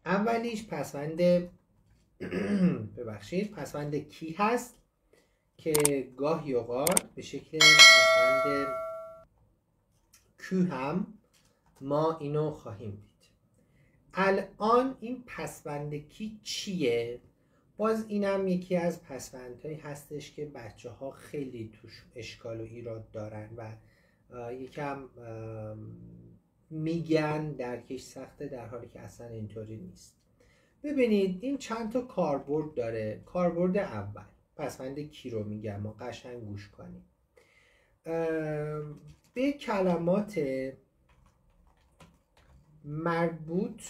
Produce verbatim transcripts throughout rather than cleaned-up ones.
اولیش پسوند ببخشید پسوند کی هست که گاهی اوقات به شکل پسوند کو هم ما اینو خواهیم دید. الان این پسوند کی چیه؟ باز اینم یکی از پسوندهایی هستش که بچه ها خیلی توش اشکال و ایراد دارن و یکم میگن درکش سخته، در حالی که اصلا اینطوری نیست. ببینید این چند تا کاربرد داره. کاربرد اول پسوند کی رو میگم و قشنگ گوش کنید. به کلمات مربوط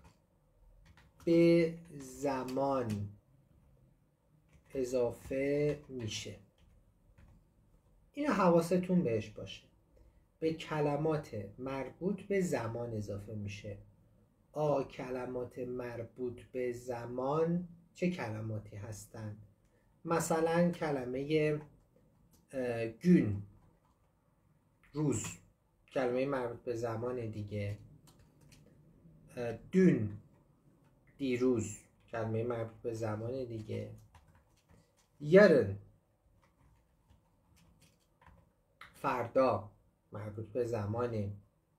به زمان اضافه میشه. اینو حواستون بهش باشه. به کلمات مربوط به زمان اضافه میشه. آ کلمات مربوط به زمان چه کلماتی هستند؟ مثلا کلمه گون، روز، کلمه مربوط به زمان دیگه. دون، دیروز، کلمه مربوط به زمان دیگه. یارن، فردا، مربوط به زمانه.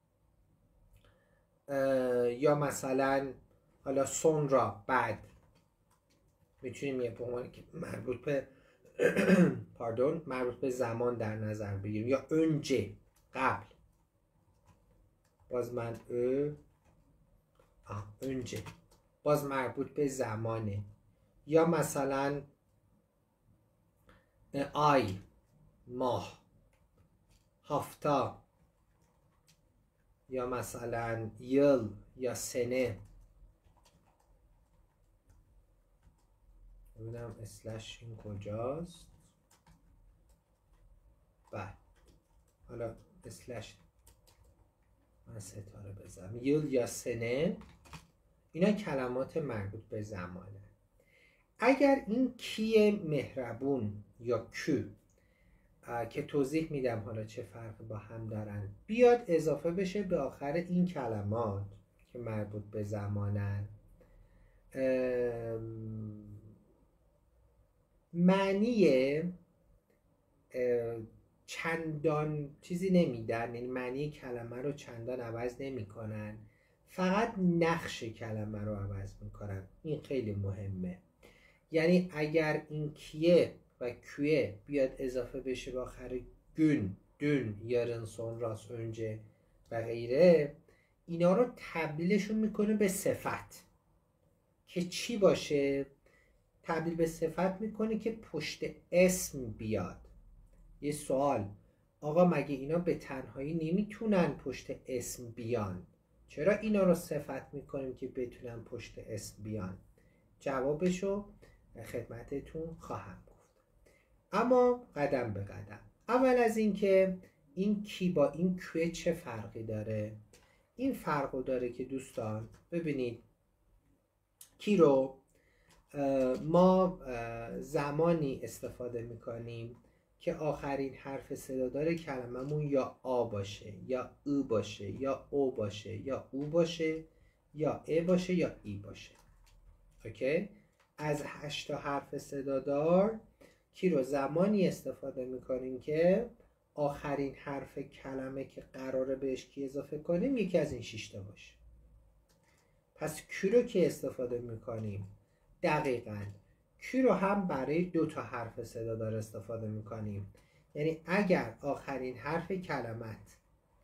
یا مثلا حالا سون را، بعد، میتونیم یه عنوان که مربوط به پاردون مربوط به زمان در نظر بگیریم. یا önce، قبل، باز من ا آه önce، باز مربوط به زمانه. یا مثلا آی، ماه، هفته، یا مثلا یل یا سنه. ببینم اسلش این کجاست. بله، حالا اسلش من ستاره بزنم. یل یا سنه، اینا کلمات مربوط به زمانه. اگر این کی مهربون یا کو که توضیح میدم حالا چه فرقی با هم دارن بیاد اضافه بشه به آخر این کلمات که مربوط به زمانن، معنی چندان چیزی نمیدن، یعنی معنی کلمه رو چندان عوض نمی کنن، فقط نقش کلمه رو عوض میکنن. این خیلی مهمه. یعنی اگر این کیه و کوه بیاد اضافه بشه به آخر گون، دون، یارن، سونراس، önce و غیره، اینا رو تبدیلشون میکنه به صفت. که چی باشه؟ تبدیل به صفت میکنه که پشت اسم بیاد. یه سوال، آقا مگه اینا به تنهایی نمیتونن پشت اسم بیان؟ چرا اینا رو صفت میکنیم که بتونن پشت اسم بیان؟ جوابشو خدمتتون خواهم گفت. اما قدم به قدم. اول از این که این کی با این کوه چه فرقی داره؟ این فرقو داره که دوستان ببینید، کی رو ما زمانی استفاده میکنیم که آخرین حرف صدادار کلممون یا آ باشه، یا او باشه، یا او باشه، یا او باشه، یا ا باشه، یا ای باشه. اوکی؟ از هشت تا حرف صدادار کی رو زمانی استفاده میکنیم که آخرین حرف کلمه که قراره بهش کی اضافه کنیم یکی از این شش تا باشه. پس کی رو که استفاده میکنیم؟ دقیقاً کی رو هم برای دو تا حرف صدادار استفاده میکنیم. یعنی اگر آخرین حرف کلمت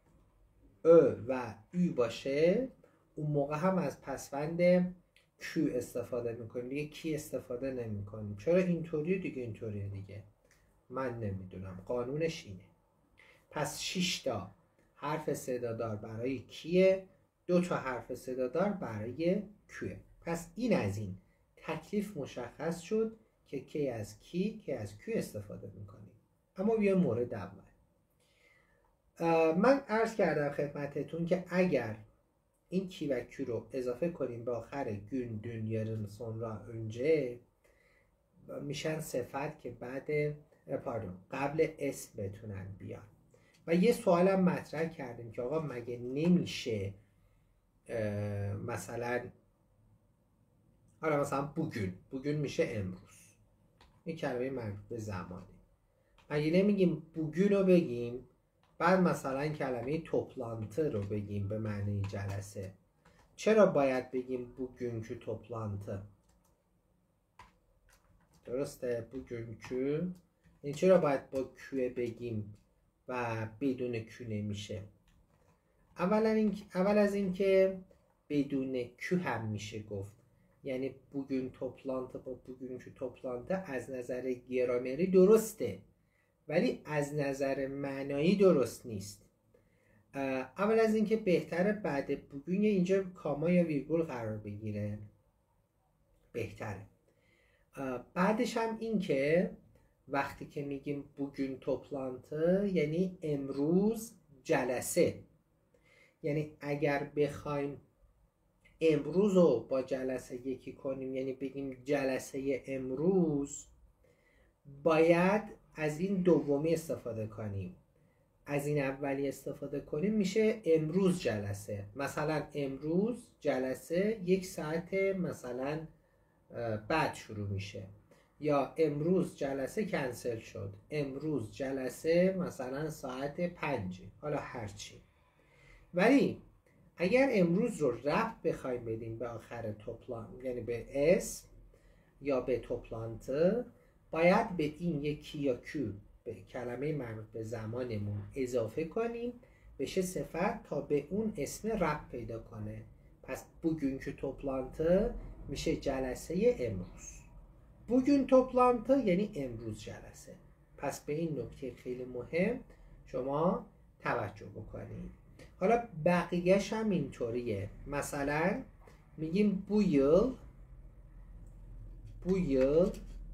ا و ای باشه، اون موقع هم از پسوند کو استفاده میکنیم، دیگه کی استفاده نمیکنیم. چرا اینطوریه؟ دیگه اینطوریه دیگه، من نمیدونم، قانونش اینه. پس شش تا حرف صدادار برای کیه، دو تا حرف صدادار برای کوه. پس این از این تکلیف مشخص شد که کی از کی، کی از کو استفاده میکنیم. اما بیا مورد اول. من عرض کردم خدمتتون که اگر این کی و کی رو اضافه کنیم به آخر گون، دون، یارن، سونرا، önce، میشن صفت که بعد پاردون قبل اسم بتونن بیان. و یه سوالم مطرح کردیم که آقا مگه نمیشه مثلا حالا مثلا بوگün بوگün میشه امروز، این کلمه مربوط به زمانه. اگه نمیگیم bugün رو بگیم، بعد مثلا کلمه toplantı رو بگیم به معنی جلسه. چرا باید بگیم bugünkü toplantı؟ درسته؟ bugünkü این چرا باید با که بگیم و بدون که نمیشه؟ اولا این اول از این که بدون که هم میشه گفت، یعنی bugün toplantı با bugünkü toplantı از نظر گرامری درسته ولی از نظر معنایی درست نیست. اول از این که بهتره بعد bugün اینجا کاما یا ویرگول قرار بگیره، بهتره. بعدش هم این که وقتی که میگیم bugün toplantı یعنی امروز جلسه، یعنی اگر بخوایم امروز رو با جلسه یکی کنیم، یعنی بگیم جلسه امروز، باید از این دومی استفاده کنیم. از این اولی استفاده کنیم میشه امروز جلسه. مثلا امروز جلسه یک ساعت مثلا بعد شروع میشه، یا امروز جلسه کنسل شد، امروز جلسه مثلا ساعت پنج، حالا هرچی. ولی اگر امروز رو رفت بخوایم بدیم به آخر توپلان، یعنی به اسم یا به توپلانته، باید به این یکی یا کو به کلمه مربوط به زمانمون اضافه کنیم بشه صفت تا به اون اسم ربط پیدا کنه. پس bugünkü toplantı میشه جلسه امروز. bugün toplantı یعنی امروز جلسه. پس به این نکته خیلی مهم شما توجه بکنید. حالا بقیهش هم اینطوریه. مثلا میگیم bu yıl bu yıl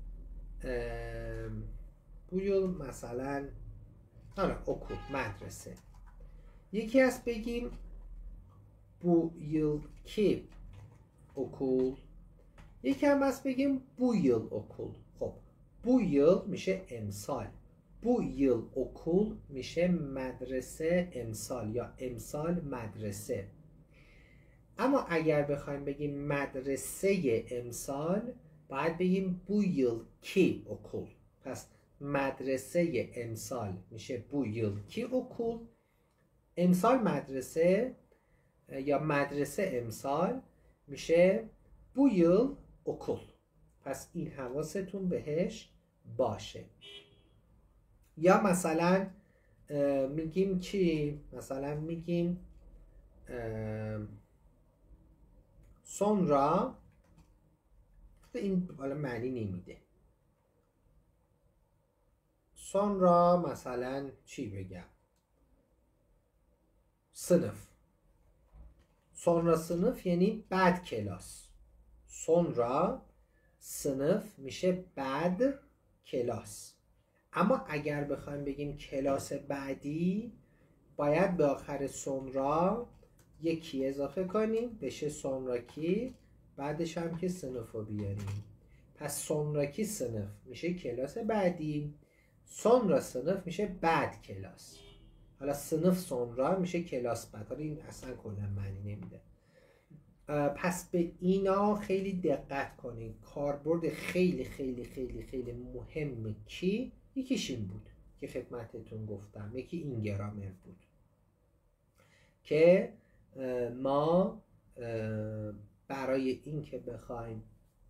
bu yıl مثلا حالا okul مدرسه. یکی از بگیم bu yılki okul، یکی هم از بگیم bu yıl okul. خب bu yıl میشه امسال، bu yıl okul میشه مدرسه امسال یا امسال مدرسه. اما اگر بخوایم بگیم مدرسه امسال باید بگیم bu yılki okul. پس مدرسه امسال میشه bu yılki okul، امسال مدرسه یا مدرسه امسال میشه bu yıl okul. پس این حواستون بهش باشه. یا مثلا میگیم چی؟ مثلا میگیم sonra، این حالا معنی نمیده. sonra مثلا چی بگم؟ sınıf. sonra sınıf یعنی بعد کلاس. sonra sınıf میشه بعد کلاس. اما اگر بخوایم بگیم کلاس بعدی باید به آخر sonra یکی اضافه کنیم بشه sonraki، بعدش هم که sınıf رو بیاریم. پس sonraki sınıf میشه کلاس بعدی، sonra sınıf میشه بعد کلاس. حالا sınıf sonra میشه کلاس بعد. حالا این اصلا کلا معنی نمیده. پس به اینا خیلی دقت کنید. کاربرد خیلی خیلی خیلی خیلی مهم کی؟ یکیش این بود که خدمتتون گفتم، یکی این گرامر بود که ما برای این که بخوایم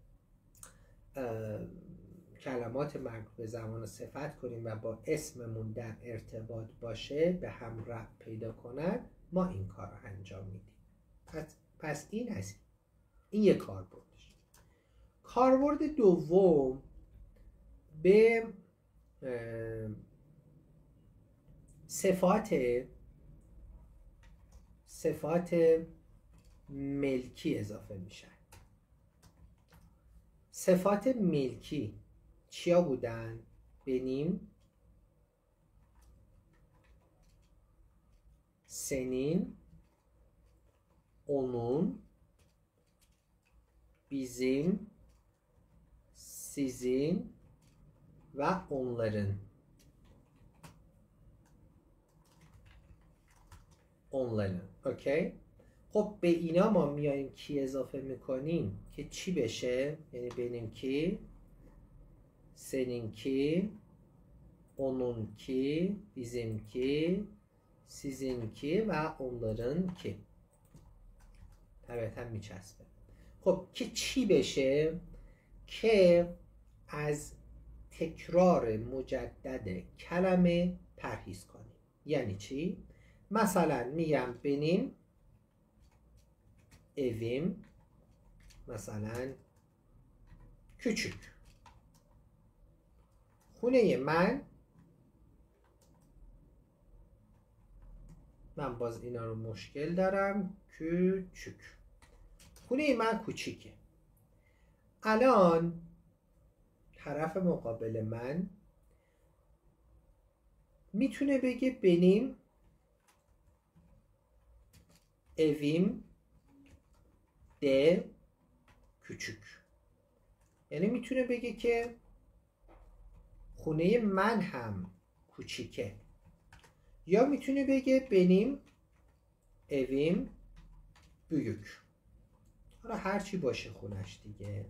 کلمات مربوط به زمان صفت کنیم و با اسممون در ارتباط باشه، به هم ربط پیدا کنن، ما این کار رو انجام میدیم. پس, پس این از این این یک کاربردش. کاربرد دوم به صفات صفات ملکی اضافه میشن. صفات ملکی چیا بودن؟ benim، senin، onun، bizim، sizin ve onların. Onların. Okay? خب به اینا ما میاییم کی اضافه میکنیم که چی بشه؟ یعنی بینیم کی، seninki، onunki، bizimki، sizinki و onlarınki. طبیعتا میچسبه. خب که چی بشه؟ که از تکرار مجدد کلمه پرهیز کنیم. یعنی چی؟ مثلا میگم benim evim مثلا küçük. خونه من، من باز اینا رو مشکل دارم، küçük. خونه من کوچیکه. الان طرف مقابل من میتونه بگه benim evim de küçük. یعنی میتونه بگه که خونه من هم کوچیکه. یا میتونه بگه benim evim büyük. حالا هرچی باشه خونش دیگه.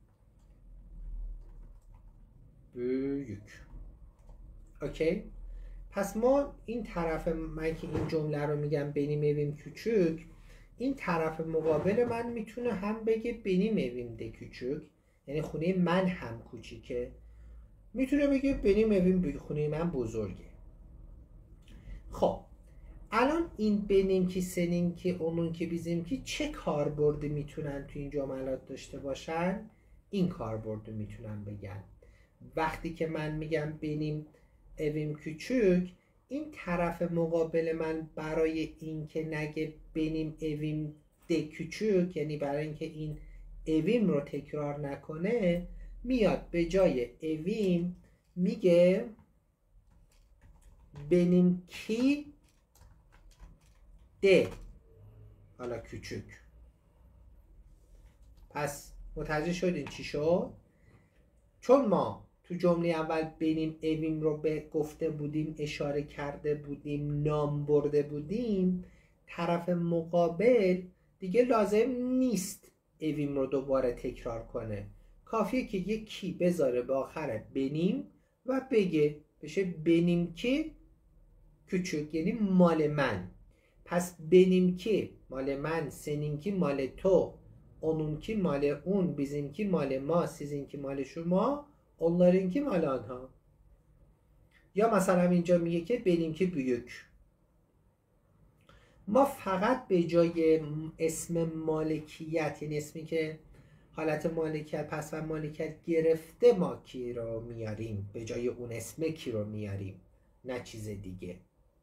büyük. اوکی؟ پس ما این طرف، من که این جمله رو میگم benim evim küçük، این طرف مقابل من میتونه هم بگه benim evim de küçük، یعنی خونه من هم کوچیکه، میتونه بگه benim evim büyük، خونه من بزرگه. خب الان این benim کی، senin کی، onun کی، bizim کی چه کاربردی میتونن تو این جملات داشته باشن؟ این کاربردو میتونن بگن. وقتی که من میگم benim evim küçük، این طرف مقابل من برای این که نگه benim evim de küçük، یعنی برای اینکه این evim رو تکرار نکنه، میاد به جای evim میگه benimki de حالا küçük. پس متوجه شدین چی شد؟ چون ما تو جمله اول benim evim رو به گفته بودیم، اشاره کرده بودیم، نام برده بودیم، طرف مقابل دیگه لازم نیست evim رو دوباره تکرار کنه. کافیه که یک کی بذاره به آخر benim و بگه بشه benimki küçük، یعنی مال من. پس benimki مال من، seninki مال تو، onunki مال اون، bizimki مال ما، sizinki مال شما، onlarınki مال آنها. یا مثلا اینجا میگه که benimki büyük. ما فقط به جای اسم مالکیت، یعنی اسمی که حالت مالکیت پس و مالکیت گرفته، ما کی رو میاریم، به جای اون اسم کی رو میاریم، نه چیز دیگه.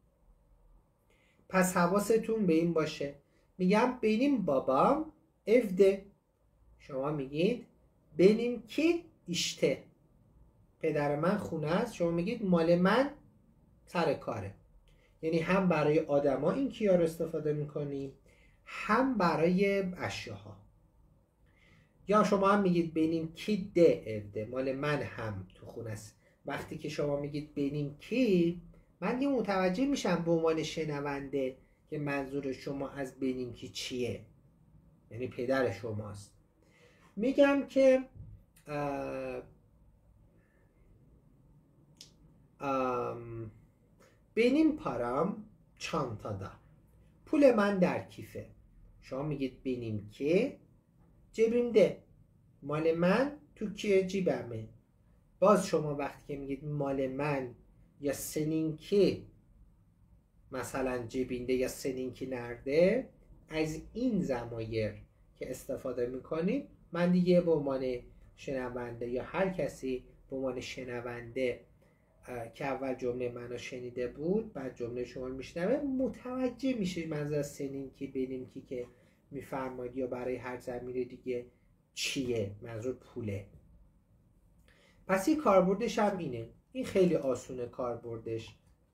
پس حواستون به این باشه. میگم benim babam evde، شما میگید benimki işte، پدر من خونه است، شما میگید مال من سر کاره. یعنی هم برای آدما این کیا رو استفاده میکنیم، هم برای اشیاها. یا شما هم میگید benimki de evde، مال من هم تو خونه است. وقتی که شما میگید benimki، من یه متوجه میشم به عنوان شنونده که منظور شما از benimki چیه، یعنی پدر شماست. میگم که ام benim param çantada، پول من در کیفه. شما میگید benimki cebimde، مال من تو کیه، جیبمه. باز شما وقتی که میگید مال من یا seninki مثلا جبینده یا seninki نرده، از این ضمایر که استفاده میکنید، من دیگه به عنوان شنونده یا هر کسی به عنوان شنونده که اول جمله منو شنیده بود بعد جمله شما رو میشنوه، متوجه میشه منظور seninki benimki که میفرماید یا برای هر ضمیر دیگه چیه، منظور پوله. پس این کاربردش هم اینه. این خیلی آسونه کاربردش.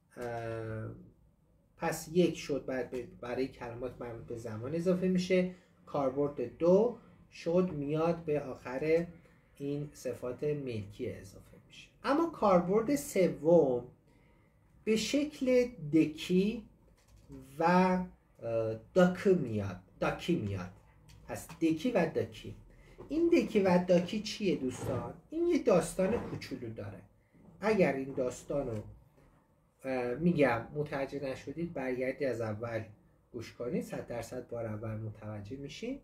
پس یک شد، بعد برای کلمات مربوط به زمان اضافه میشه. کاربرد دو شد میاد به آخر این صفات ملکی اضافه میشه. اما کاربرد سوم به شکل دکی و داکو میاد. داکی میاد. پس دکی و داکی. این دکی و داکی چیه دوستان؟ این یه داستان کوچولو داره. اگر این داستان رو میگم متوجه نشدید برگردید از اول گوش کنید، صد درصد بار اول متوجه میشین.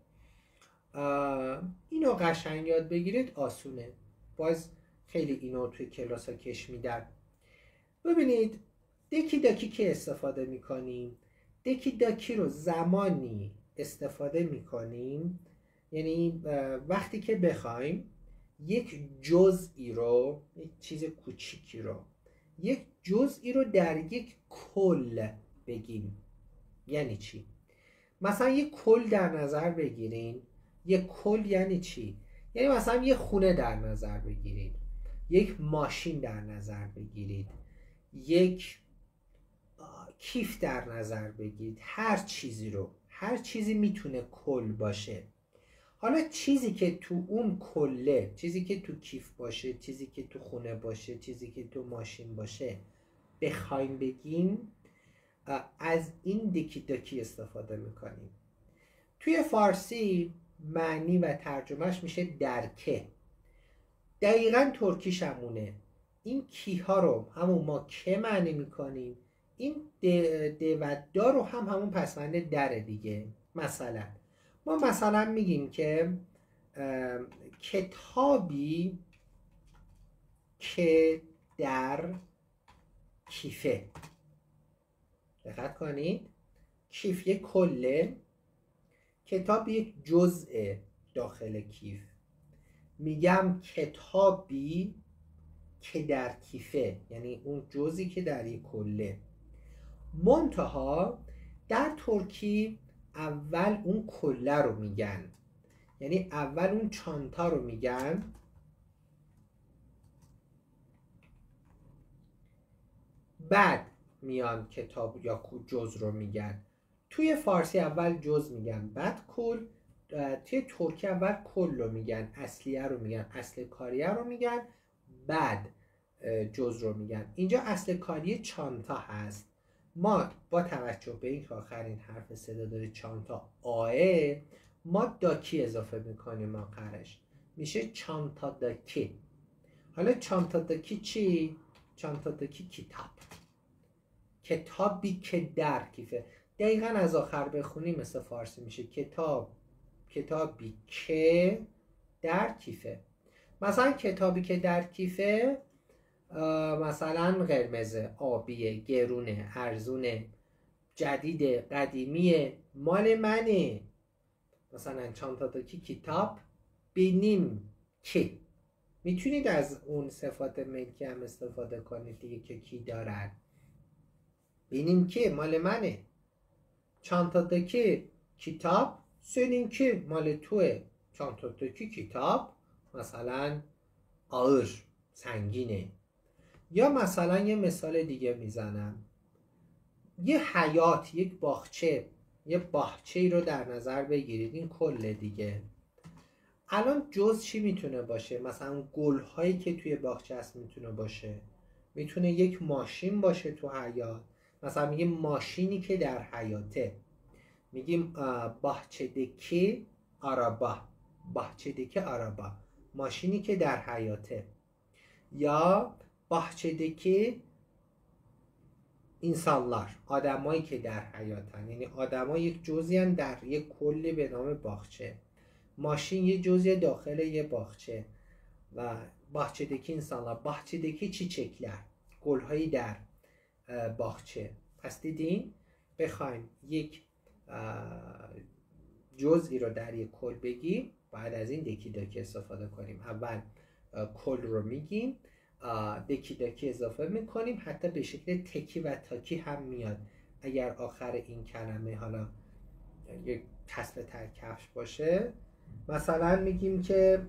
اینو قشنگ یاد بگیرید آسونه. باز خیلی اینو توی کلاس ها کش میدن. ببینید دکی داکی که استفاده میکنیم، دکی داکی رو زمانی استفاده میکنیم یعنی وقتی که بخوایم یک جزئی رو، یک چیز کوچیکی رو، یک جزئی رو در یک کل بگیم. یعنی چی؟ مثلا یک کل در نظر بگیرین. یک کل یعنی چی؟ یعنی مثلا یک خونه در نظر بگیرید، یک ماشین در نظر بگیرید، یک کیف در نظر بگیرید. هر چیزی رو، هر چیزی میتونه کل باشه. حالا چیزی که تو اون کله، چیزی که تو کیف باشه، چیزی که تو خونه باشه، چیزی که تو ماشین باشه بخوایم بگیم، از این دکی داکی استفاده میکنیم. توی فارسی معنی و ترجمهش میشه درکه. دقیقا ترکیش همونه. این کی ها رو همون ما که معنی میکنیم، این د و دا رو هم همون پسوند دره دیگه. مثلا ما مثلا میگیم که کتابی که در کیفه. دقت کنید، کیف یک کله، کتاب یک جزء داخل کیف. میگم کتابی که در کیفه، یعنی اون جزئی که در یک کله. منتها در ترکی اول اون کله رو میگن، یعنی اول اون چانتا رو میگن، بعد میان کتاب یا جز رو میگن. توی فارسی اول جز میگن بعد کل، توی ترکی اول کل رو میگن، اصلیه رو میگن، اصل کاریه رو میگن، بعد جز رو میگن. اینجا اصل کاریه چانتا هست. ما با توجه به این که آخرین حرف صدا داره چانتا آه، ما داکی اضافه میکنیم آخرش، میشه چانتا داکی. حالا چانتا داکی چی؟ چانتا داکی کتاب. کتابی که در کیفه. دقیقا از آخر بخونی مثل فارسی میشه کتاب، کتابی که در کیفه. مثلا کتابی که در کیفه مثلا قرمزه، آبیه، گرونه، ارزونه، جدیده، قدیمیه، مال منه. مثلا چانتا داکی کتاب بینیم که. میتونید از اون صفات ملکی هم استفاده کنید دیگه که کی دارد. بینیم که مال منه. چانتا داکی کتاب سنین که مال توه. چانتا داکی کتاب مثلا آور، سنگینه. یا مثلا یه مثال دیگه میزنم، یه حیات، یک باغچه، یه باغچه رو در نظر بگیرید، این کله دیگه. الان جز چی میتونه باشه؟ مثلا گل هایی که توی باغچه هست میتونه باشه، میتونه یک ماشین باشه تو حیات. مثلا میگیم ماشینی که در حیاته، میگیم باغچه‌دکی آرابا، باغچه‌دکی آرابا، ماشینی که در حیاته. یا باغچه‌دکی انسانlar، آدمایی که در حیاتن، یعنی آدما یک جزئی ان در یک کلی به نام باغچه. ماشین یه جزئی داخل یه باغچه. و باغچه‌دکی انسانlar، باغچه‌دکی چیچکler، گل‌هایی در باغچه. پس دیدین بخوایم یک جزئی رو در یک کل بگیم، بعد از این دکی داکی استفاده کنیم. اول کل رو میگیم، دکی داکی اضافه میکنیم، حتی به شکل تکی و تاکی هم میاد اگر آخر این کلمه حالا یک کسب ترکفش باشه. مثلا میگیم که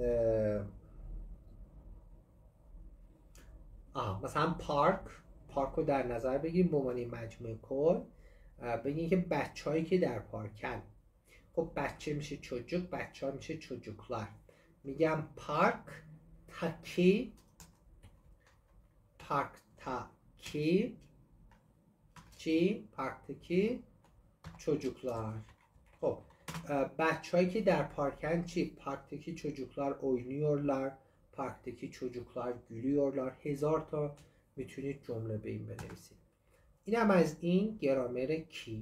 آه مثلا پارک، پارک رو در نظر بگیریم به عنوان مجموعه کل. بگیم که بچه هایی که در پارکن. خب بچه میشه çocuk، بچه ها میشه çocuklar. میگم پارک تاکی، پارک تاکی چی؟ پارک تاکی çocuklar. خب bachçay ki در parkın çi parktaki çocuklar oynuyorlar, parktaki çocuklar gülüyorlar. هزار تا میتونید جمله به این بنویسید. اینم از این گرامر کی.